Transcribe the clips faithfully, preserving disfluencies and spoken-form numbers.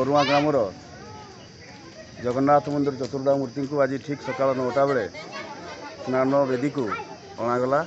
रुआ ग्रामर जगन्नाथ मंदिर चतुर्धा मूर्ति को आज ठीक सकाल नौटा बेले स्नान वेदी को अणागला।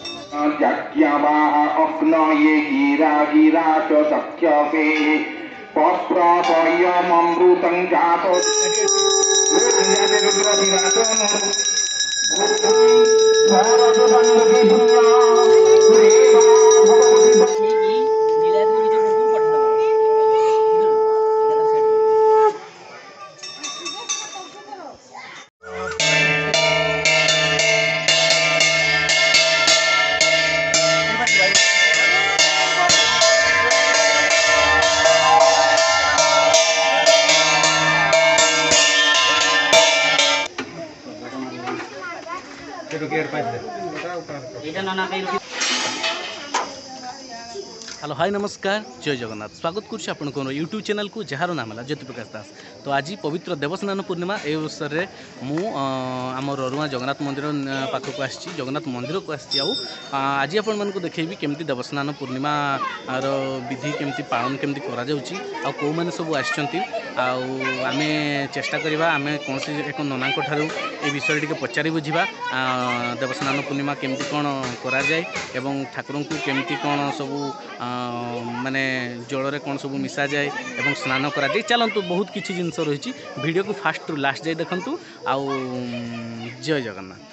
हेलो हाय नमस्कार जय जगन्नाथ स्वागत करुच्छे आपन यूट्यूब चैनल को जार नाम है ज्योति प्रकाश दास। तो आज पवित्र देवस्नान पूर्णिमा ए अवसर में मु आम रुआ जगन्नाथ मंदिर पाखक आसी जगन्नाथ मंदिर को आसी आज आपण मानक देखेबी केमती देवस्नान पूर्णिमा विधि केमती पालन केमती करा जाउची आ को माने सब आछंती आम चेष्टा करबा आम कौन से एक नना ठारू ए विषय टी पचारि बुझा देवस्नान पूर्णिमा केमती कौन करा जाए एवं ठाकुर को केमती कौन सब माने जल कौन सब मिसा जाए एवं स्नान करा जाए। चलतु बहुत किसी जिनस रही वीडियो को फास्ट रु लास्ट जाए देखंतु आउ जय जगन्नाथ।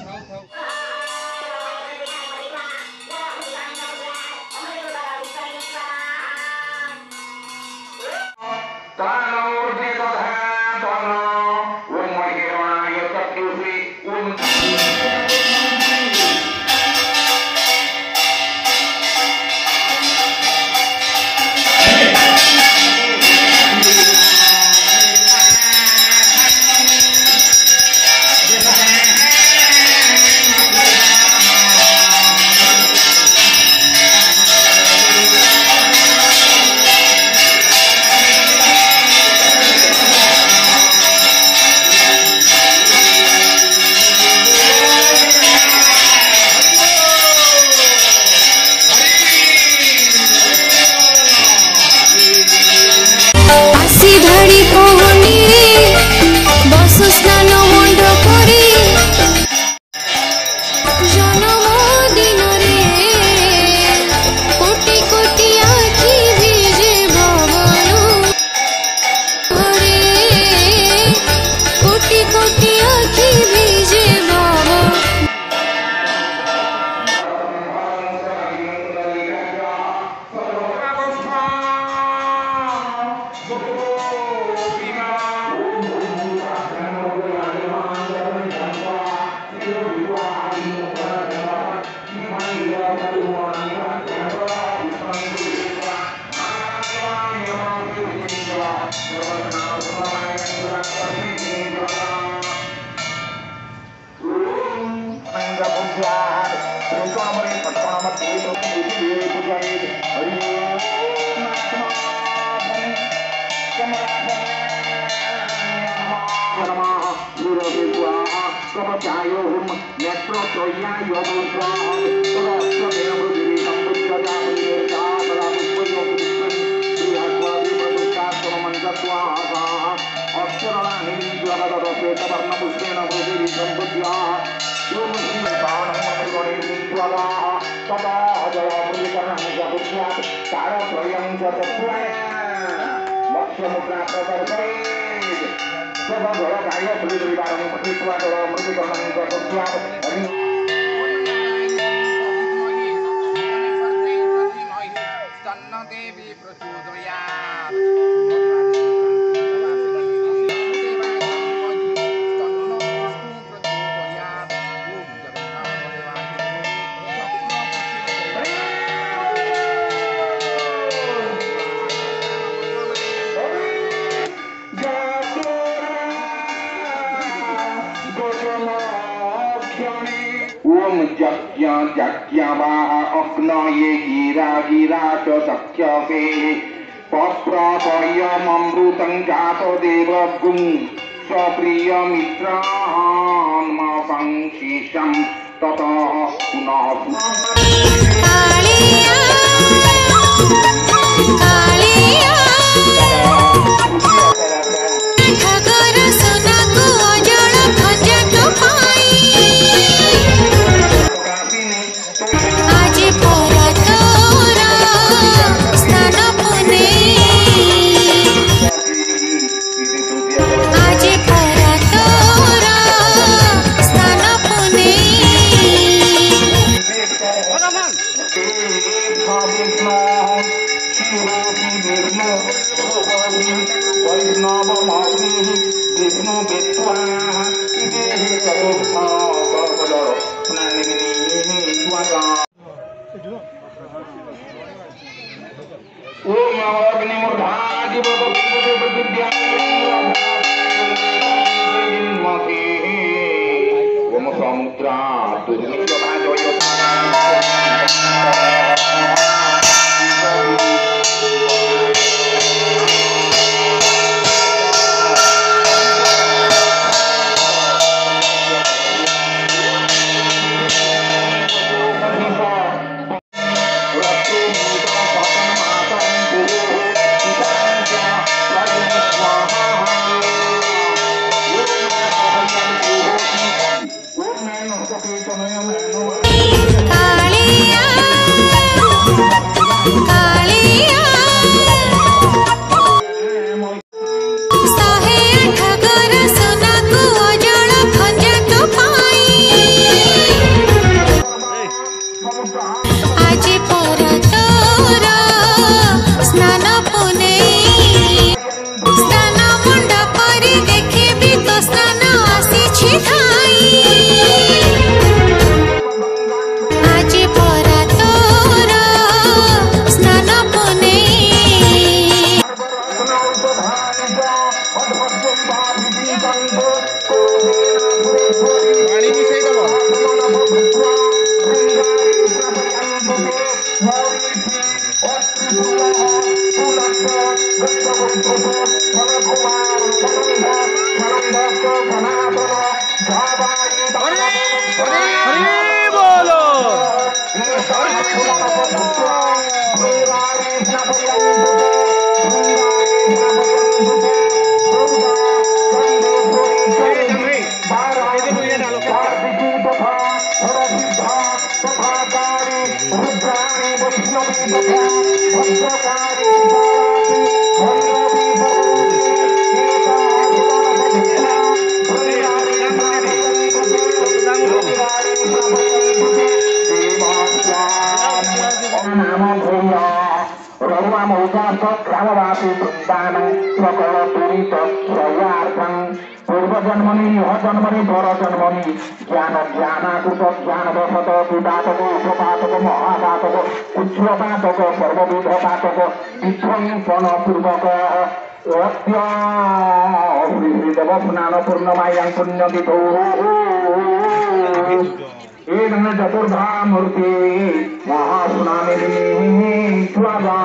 ओम जज्ञ जज्ञवाह अग्नये गिरा गिरा च सख्यसे पस्प्रपयममृतं जातो देवगुं स्वप्रियमित्रान्मसंशिषं ततः पुनः कालिया कालिया ओम अग्निमूर्धादि विद्या ओम समुद्रा पूर्वजन्मनि यह जन्मनि पर जन्मनि ज्ञान ज्ञानाकृत ज्ञान वशत विपातक उपपातक महापातक उच्छ्रपातक सर्वविध पातक विध्वंसन पूर्वक देव स्नान पूर्णमायां पुण्यतिथौ एनं चतुर्धा मूर्ति महास्नानिनी स्वाहा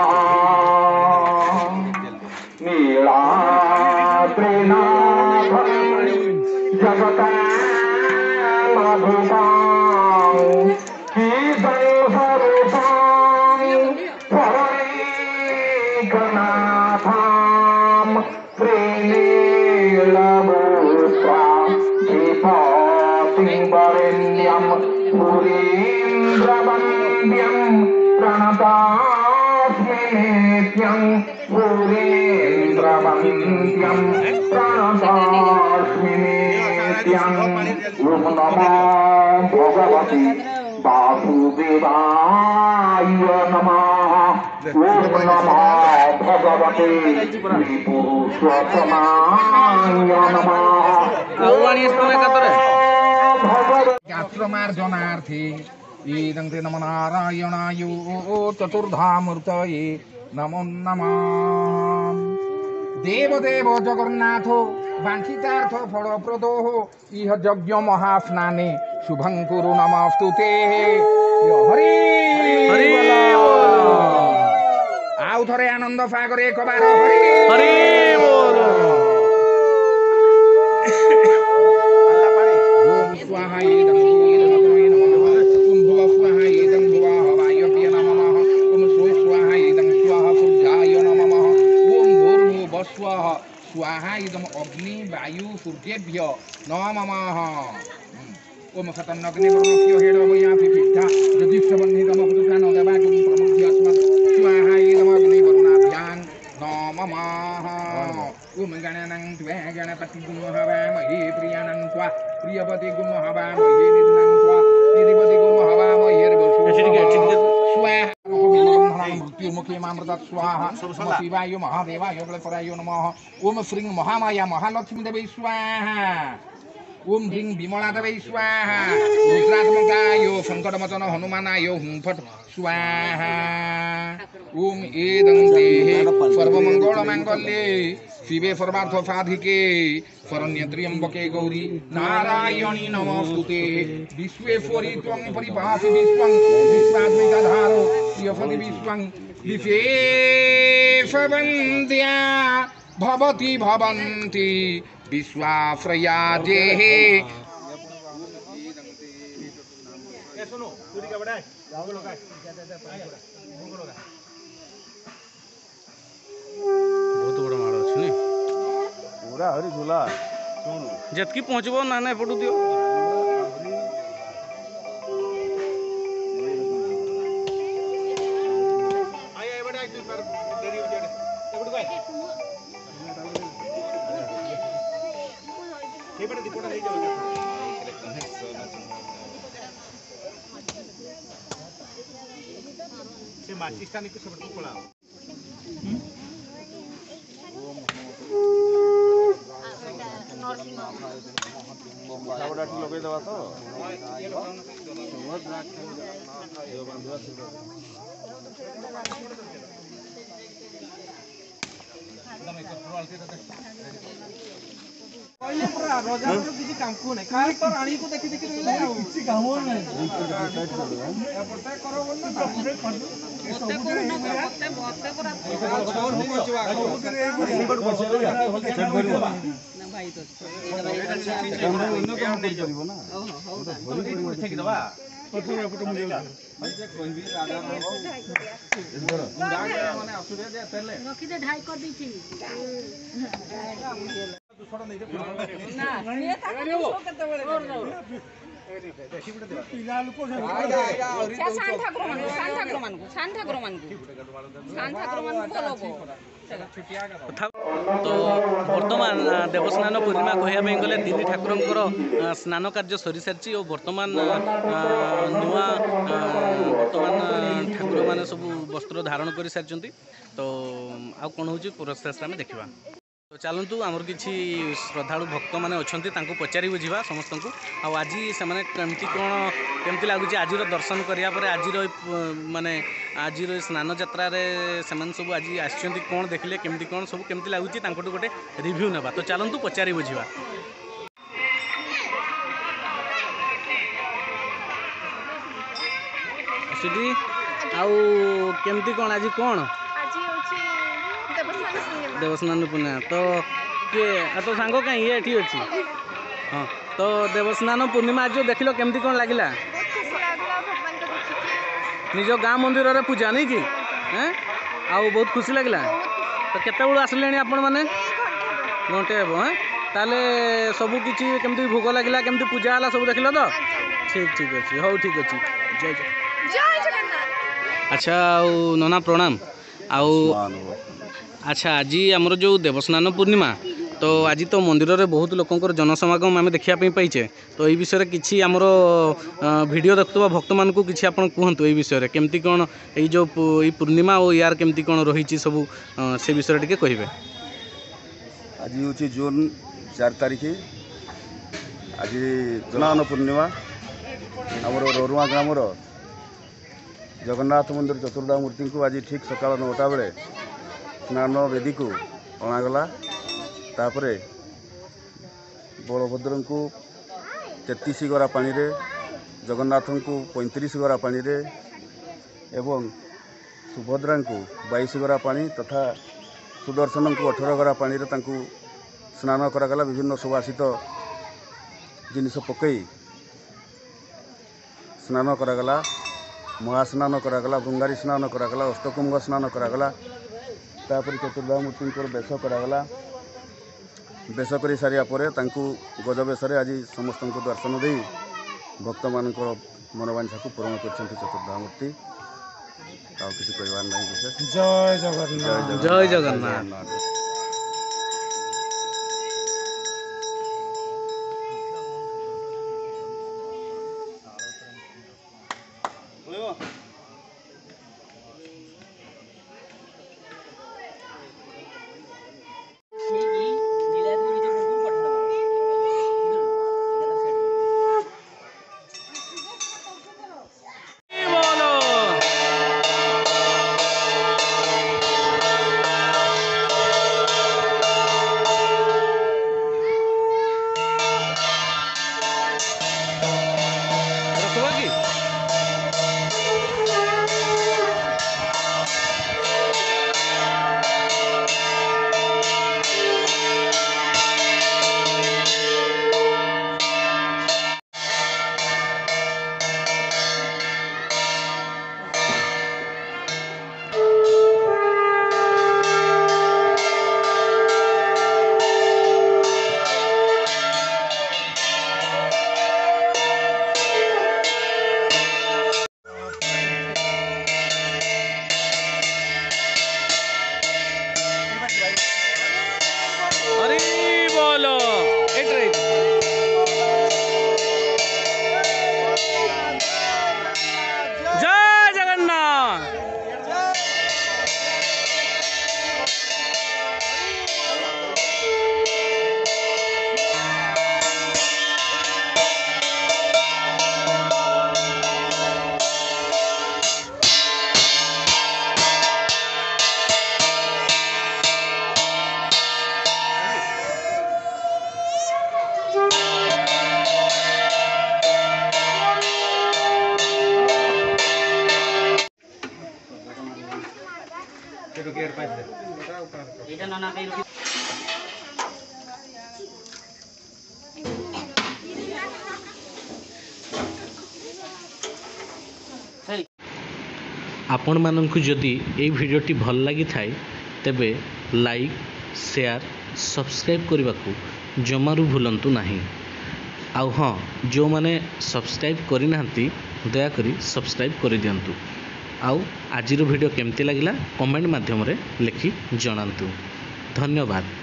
प्रणतास्मिनेत्यं पुरेन्द्रवन्द्यं प्रणतास्मिनेत्यं ओम नमो भगवति वासुदेवाय नमः ओम नमो भगवते पुरुषोत्तमाय नमः आश्रमार्जनार्थी ईदंते नमो नारायणाय चतुर्धामूर्तये नमो नमः। देवदेव जगन्नाथ वांछितार्थ फलप्रदो इह यज्ञ महास्नाने शुभं कुरु नमस्तुते। हरि हरि आउ थरे आनंद सागर एक बार हरि हरि बोल। ओम स्वाहा इदं स्वाहा इदम अग्नि वायु सूर्येभ्य नमः। ओम खतन्नग्निवर्णस्य हेडवयापि पिष्ठा यदिष्टबन्धितमपुरुषान् देवागुं प्रमुख्य अस्मत् स्वाहा इदम अग्निवरुणाभ्यां नमः। ओम गणानां त्वा गणपतिगुं हवामहे प्रियाणां त्वा प्रियपतिगुं हवामहे निधिनां त्वा निधिपतिगुं हवामहे स्वाहा मृत्युर्मुखे मामृत स्वाहा नमः शिवाय महादेवाय बलपराय नमः ओम श्रीं महामाया महालक्ष्मी देवी स्वाहा ओम ह्रीं विमला देवी स्वाहा रुद्रात्मकाय संकटमोचन हनुमानाय हुं फट स्वाहा ओम एदन्ते सर्वमंगल मांगल्ये शिवे सर्वार्थ साधिके शरण्ये त्र्यंबके गौरी नारायणी नमोस्तुते विश्वेश्वरी त्वं परिभासि विश्वं विश्वात्मिकाधारो यफति विश्वं विशेषवन्द्या भवति भवन्ति विश्वाश्रया जेहे बहुत बड़ा माड़ अच्छे नहीं पूरा हरी झूला शुणु जतकी पहुँचब ना ना एपटू दियो लगे दवा तो तो बर्तमान देवस्नान पूर्णिमा कहवाई गले तीन ठाकुर स्नान कार्य सरी सारी और बर्तमान नुआ बर्तमान ठाकुर मैंने सब वस्त्र धारण कर सारी तो आउ कौन हो प्रोसेस आम देखा तो चलतु आमर किसी श्रद्धालु भक्त मैंने अच्छा पचारि बुझा समस्त को आज से कमती कौन केमती लगुच आज दर्शन करापर आज माने आज स्नान यात्रा से सब आज आसुँच कौन देखले केमती कौन सब केमती लगुच गोटे रिव्यू नेबा तो चलतु पचारि बुझा सीटी आउ केमती कौन आज कौन देवस्नान पूर्णिमा तो किए तो सांग कहीं ये ठीक अच्छी हाँ तो देवस्नान पूर्णिमा आज देख लो केमती कौन लगिला निज गाँ मंदिर रे पूजा नहीं कि हैं आउ बहुत खुशी लगिला तो केते बेलू आसले आपण माने घंटे हे हाँ ताले सबू किछि केमती भोग लगिला केमती पूजा हला सब देख लो तो ठीक ठीक अच्छी हो ठीक अच्छी जय जय अच्छा आउ नना प्रणाम आउ अच्छा आज आमर जो देवस्नान पूर्णिमा तो आज तो मंदिर में बहुत लोकंर जनसमागम आम देखापी पाइचे तो ये विषय किसी आमर वीडियो देखुवा भक्त मान को किसी आपन कहतु ये विषय केमती कौन ये जो ये पूर्णिमा और यार केमती कौन रही सब से विषय टे कहे आज हूँ जून चार तारीख आज देवस्नान पूर्णिमा आमर रोरुआ ग्रामर जगन्नाथ मंदिर चतुर्धा मूर्ति को आज ठीक सकाल नौटा बेले स्नान वेदी को अणागला तापरे बलभद्र को तेतीस गरा पानी रे जगन्नाथ को पैंतीस गरा पानी रे एवं सुभद्रा को बाईस गरा पानी तथा सुदर्शन को अठारह गरा पानी रे तांकु स्नान करागला विभिन्न सुवासित जिनिस पकई स्नान करागला महास्नान करागला भृंगारी स्नान करागला अष्टकुंभ स्नान करागला तापर चतुर्धा मूर्ति बेश करागला बेश कर सारिया पर गज बेश आज समस्त दर्शन दे भक्त मान मनोवांछा को पूरण कर चतुर्धा मूर्ति आउ किसी कहबार नहीं विशेष जय जगन्नाथ जय जगन्नाथ आपण माननकु जदि ये भिडियोटी भल लगी थाए तेबे लाइक शेयर सब्सक्राइब करने को जमारू भूलंतु नहीं। आउ हाँ जो माने सब्सक्राइब करना दयाकोरी सब्सक्राइब कर दिंतु। आउ आजिर भिडियो केमती लगिला कमेंट माध्यम रे लिखि जणांतु। धन्यवाद।